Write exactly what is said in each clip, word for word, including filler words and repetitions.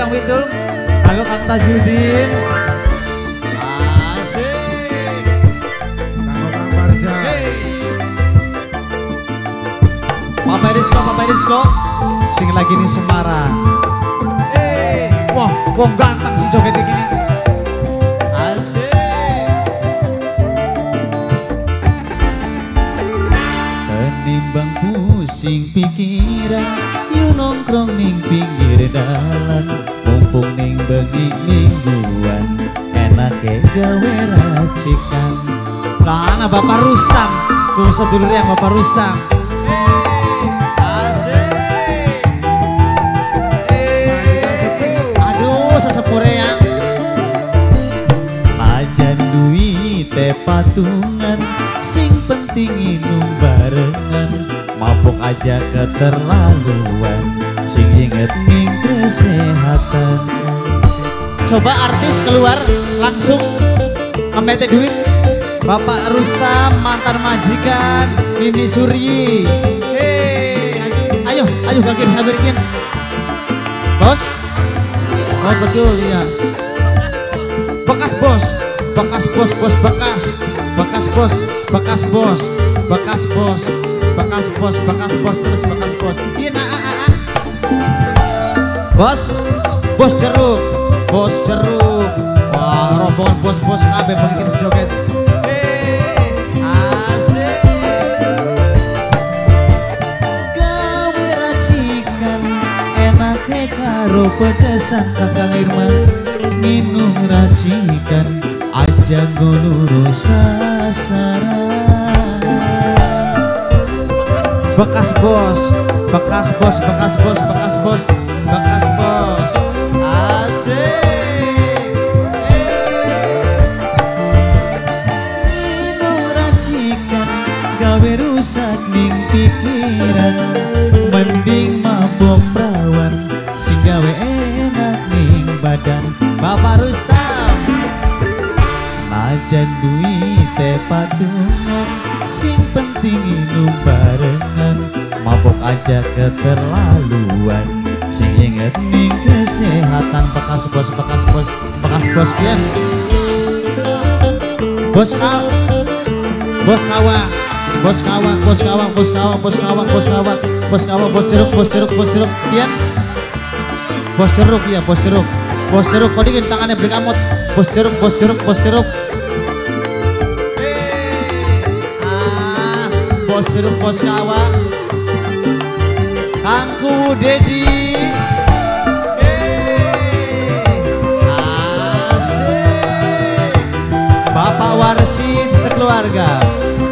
Kang Witul, kanggo Kang Tajudin. Asik. Kanggo Kang Barja. Hey. Papa Rizko, Papa Rizko, sing lagi di Semarang. Hey. Wah, wong ganteng si joget gini. Asik. Ketimbang pusing pikiran, yu nongkrong ning pinggir dalan, mumpung ning bengi mingguan, enake gawe racikan. Nah, Bapak Rustam, ku sedulur yang Bapak Rustam. Hey, asik. Hey, aduh sesepure yang ajan duit teh patungan, sing penting inum barengan, mabuk aja keterlaluan, sing inget ning kesehatan. Coba artis keluar langsung ngemete duit. Bapak Rustam, mantan majikan Mimi Suryi. Hei, ayo, ayo kakek sabirkin. Bos? Oh betul ya. Bekas bos, bekas bos, bos bekas, bekas bos, bekas bos, bekas bos, bekas bos, bekas bos, terus bekas bos. Iya, nah, ah, ah, ah. Bos, bos jeruk, bos jeruk. Wah, rombongan bos-bos kabeh begini joget. Karo pedesan kakang Irman, minum racikan aja ngulurus sasaran. Bekas bos, bekas bos, bekas bos, bekas bos, bekas bos. Asik. Minum racikan gawe rusak ning pikiran, mending mabok perawan sing gawe enak ning badan. Bapak Rustam, najan duit teh patungan, sing penting inum barengan, mabok aja keterlaluan, sing inget ning kesehatan. Bekas bos, bekas bos, bekas bos ya. Bos kau, bos kawa, bos kawa, bos kawa, bos kawa, bos kawa, bos kawa, bos kawa, bos jeruk, bos jeruk, bos jeruk, Tian. Bos jeruk ya, bos jeruk, bos jeruk, kau dingin tangannya beli kamut. Bos jeruk, bos jeruk, bos jeruk. Ah, bos jeruk, bos kawa, Kangku Dedi. Asik. Bapak Warsid sekeluarga.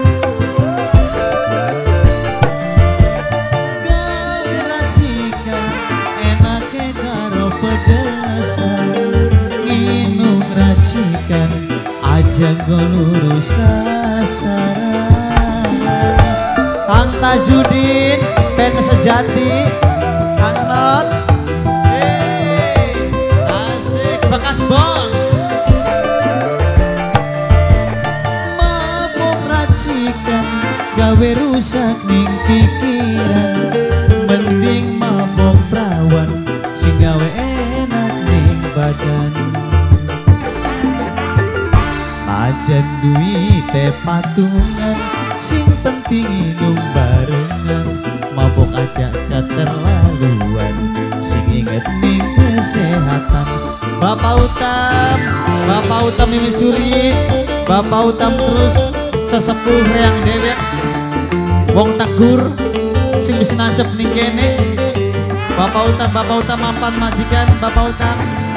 Inung racikan aja ngulurus sasaran. Kang Tajudin, pen sejati, Kang Not. Hey, asik, bekas bos. Mabuk racikan gawe rusak ning pikiran, mending mabok perawan sing gawe enak ning badan. Ajan duit teh patungan, sing penting inum barengan, mabok aja keterlaluan, sing inget ning kesehatan. Bapak Utam, Bapak Utam Mimi Suryi, Bapak Utam terus sesepuh reang dewek, wong Tegur sing bisa nancep ning kene. Bapak Utam, Bapak Utam mampan majikan, Bapak Utam.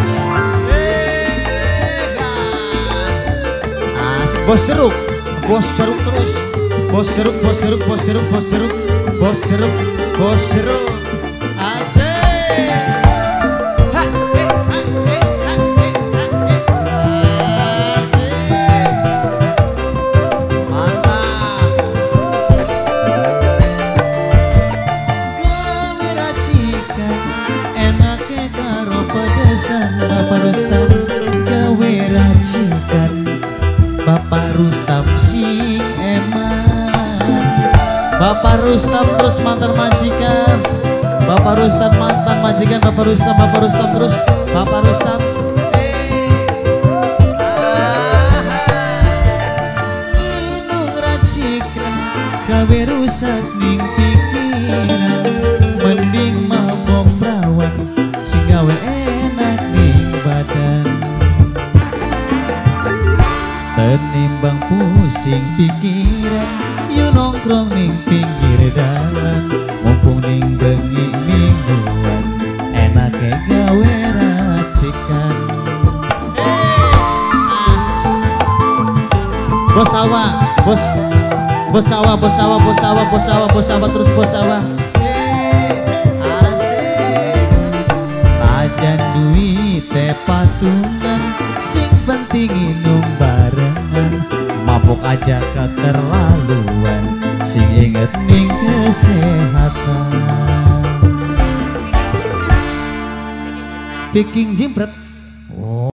Bos jeruk, bos jeruk terus, bos jeruk, bos jeruk, bos jeruk, bos jeruk, bos jeruk, bos jeruk. Asik. Ha, he, ha, he, ha, he, ha, he. Asik. Mantap. Gawe racikan enake karo pedesan. Bapak Rustam gawe racikan, Bapak Rustam sing eman. Bapak Rustam terus mantan majikan, Bapak Rustam mantan majikan Bapak Rustam, Bapak Rustam terus, Bapak Rustam. Inung racikan gawe rusak ning pikiran, mending mabok perawan sing gawe enak ning badan. Tenimbang pusing pikiran, yu nongkrong ning pinggir dalan, mumpung ning bengi mingguan, enake gawe racikan. Bos sawah, bos bos sawah, bos sawah, bos sawah, bos sawah, bos sawah, terus bos sawah. Asik. Ajan duit teh patungan, sing penting inung barengan, mabuk aja keterlaluan, sing inget ning kesehatan. Viking Jimpret.